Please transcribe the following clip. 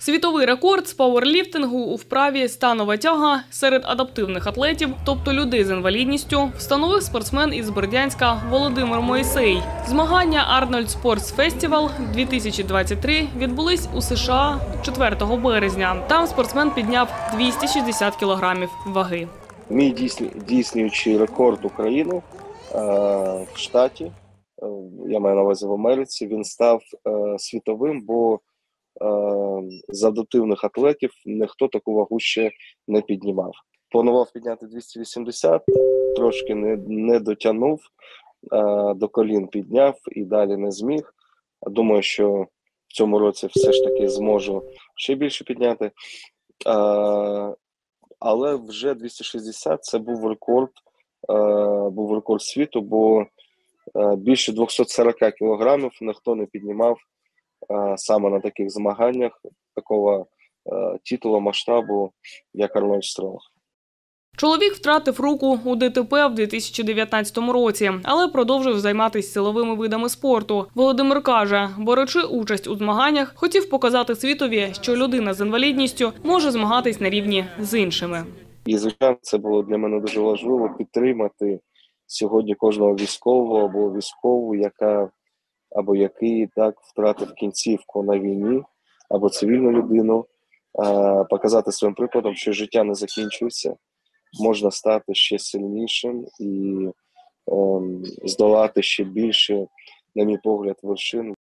Світовий рекорд з пауерліфтингу у вправі станова тяга серед адаптивних атлетів, тобто людей з інвалідністю, встановив спортсмен із Бердянська Володимир Мойсей. Змагання Arnold Sports Festival 2023 відбулись у США 4 березня. Там спортсмен підняв 260 кілограмів ваги. Мій дійснюючий рекорд України в штаті, я маю на увазі в Америці, він став світовим, бо з адаптивних атлетів ніхто таку вагу ще не піднімав. Планував підняти 280, трошки не дотягнув, до колін підняв і далі не зміг. Думаю, що в цьому році все ж таки зможу ще більше підняти. Але вже 260 – це був рекорд світу, бо більше 240 кілограмів ніхто не піднімав саме на таких змаганнях такого титулу, масштабу, як Арнольд Стронг. Чоловік втратив руку у ДТП в 2019 році, але продовжив займатися силовими видами спорту. Володимир каже, беручи участь у змаганнях, хотів показати світові, що людина з інвалідністю може змагатись на рівні з іншими. І, звичайно, це було для мене дуже важливо підтримати сьогодні кожного військового або військову, який так втратив кінцівку на війні, або цивільну людину, показати своїм прикладом, що життя не закінчується, можна стати ще сильнішим і здолати ще більше, на мій погляд, вершин.